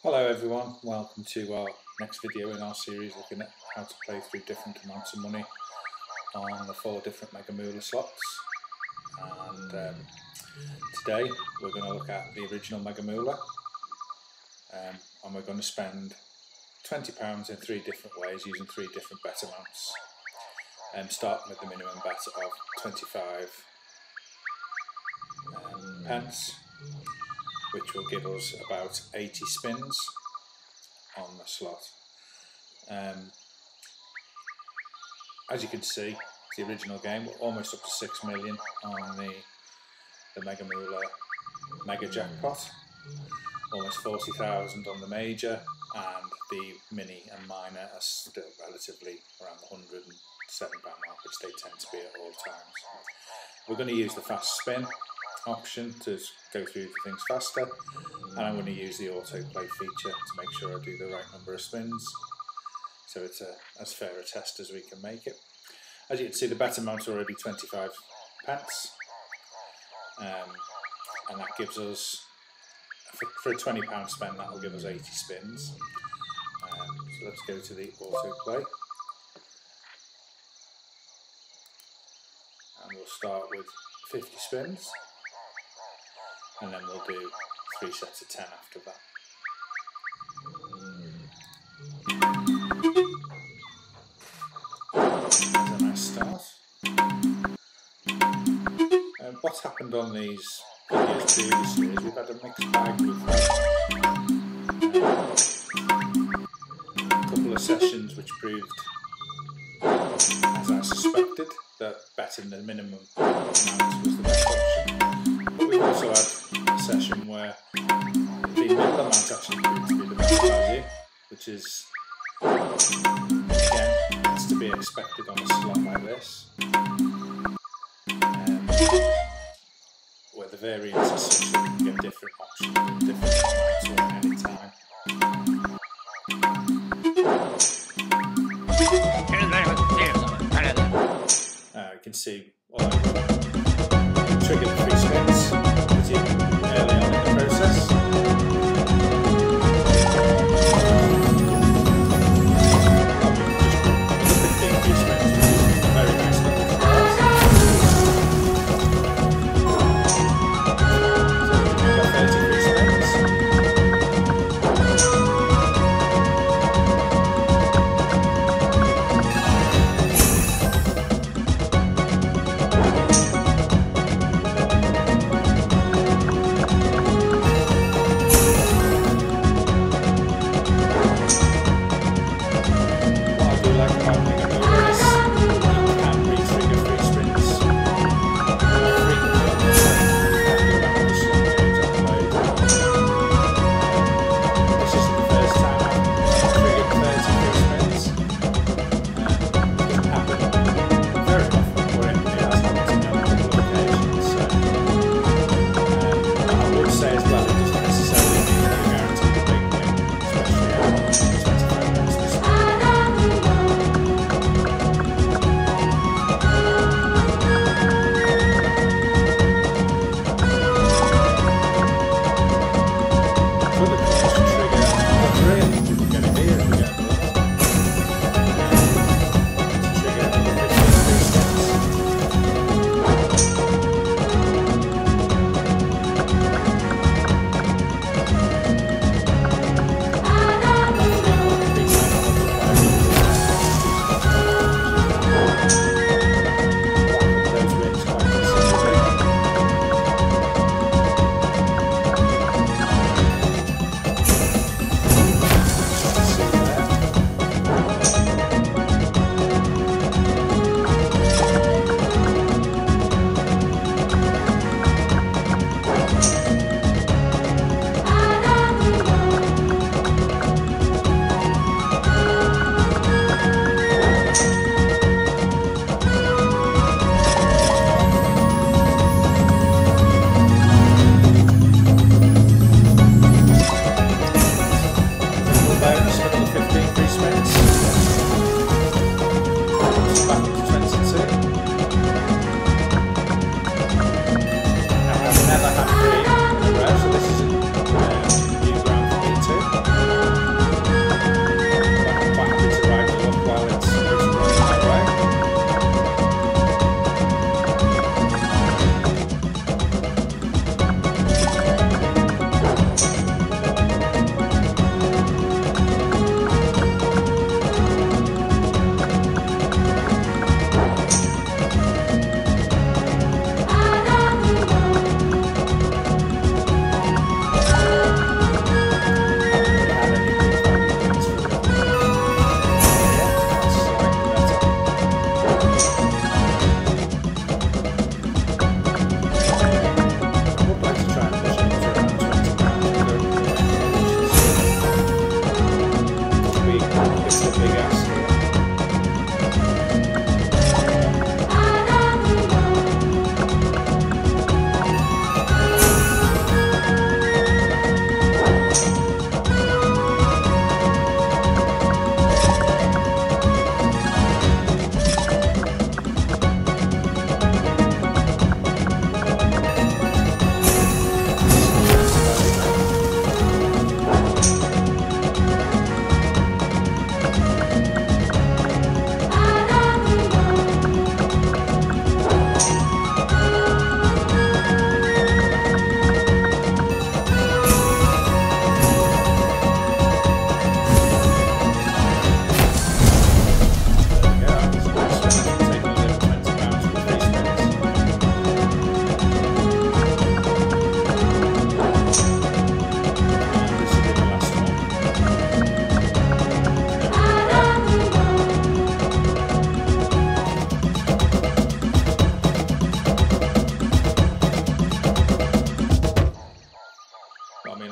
Hello everyone, welcome to our next video in our series looking at how to play through different amounts of money on the 4 different Mega Moolah slots. And today we're going to look at the original Mega Moolah, and we're going to spend £20 in 3 different ways using 3 different bet amounts. Starting with the minimum bet of 25 pence, which will give us about 80 spins on the slot. As you can see, it's the original game. We're almost up to 6 million on the Mega Moolah Mega Jackpot, almost 40,000 on the major, and the mini and minor are still relatively around the £107 mark, which they tend to be at all times. We're going to use the fast spin option to go through the things faster, and I'm going to use the autoplay feature to make sure I do the right number of spins, so it's as fair a test as we can make it. As you can see, the bet amount already 25 pence, and that gives us, for a £20 spend, that will give us 80 spins. So let's go to the autoplay, and we'll start with 50 spins. And then we'll do 3 sets of 10 after that. That's a nice start. What's happened on these videos previously is we've had a mixed bag. We've had a couple of sessions which proved, as I suspected, that betting the minimum amount was the best option. But we've also had a session where the middle amount actually proved to be the best value, which is, again, has to be expected on a slot like this, where the variance is such that we can get different options and different amounts at any time. You can see all trigger the 3 spins early on in the process.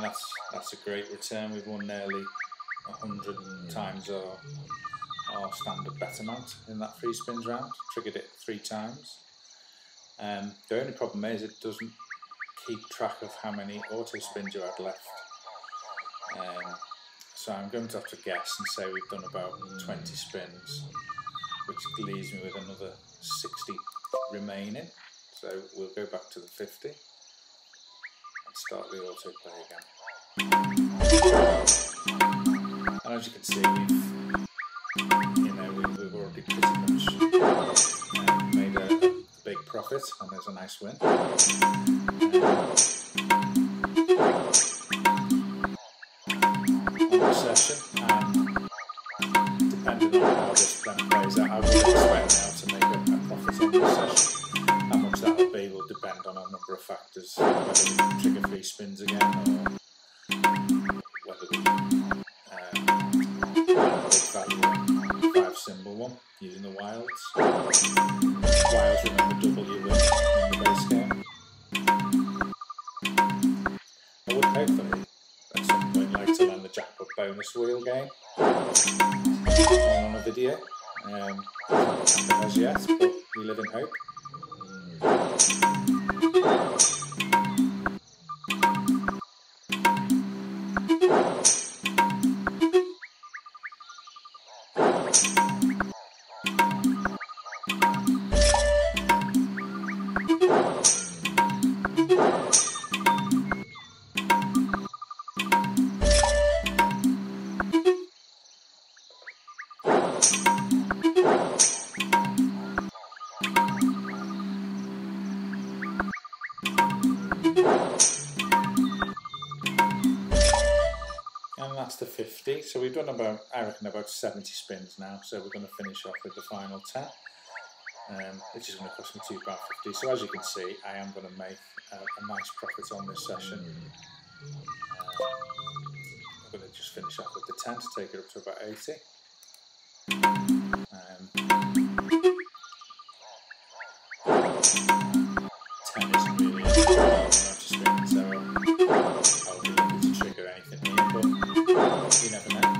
that's a great return. We've won nearly 100 times our standard bet amount in that 3 spins round. Triggered it 3 times. The only problem is it doesn't keep track of how many auto spins you had left. So I'm going to have to guess and say we've done about 20 spins, which leaves me with another 60 remaining. So we'll go back to the 50 and start the autoplay again. And as you can see, we've already pretty much made a big profit, and there's a nice win. On the session, and depending on how this plan plays out, I would expect now to make a profit on this session. How much that will be will depend on a number of factors, whether we can trigger 3 spins again, or whether we can a big value 5 symbol one using the wilds. Wilds, remember, double your win in the base game. I would hopefully at some point like to land the jackpot bonus wheel game on a video. Hasn't happened as yet, but we live in hope. And that's the 50. So we've done about, I reckon, about 70 spins now. So we're going to finish off with the final 10, which is going to cost me £2.50. So as you can see, I am going to make a nice profit on this session. I'm going to just finish off with the 10 to take it up to about 80. 10 isn't really enough to spin, so I'll be able to trigger anything here, but you never know.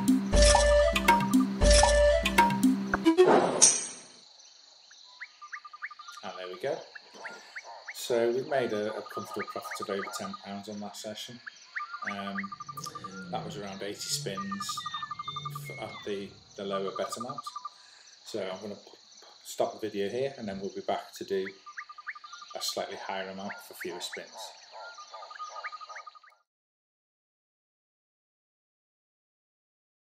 And there we go. So we've made a comfortable profit of over £10 on that session. That was around 80 spins at the lower bet amount. So I'm going to stop the video here, and then we'll be back to do a slightly higher amount for fewer spins.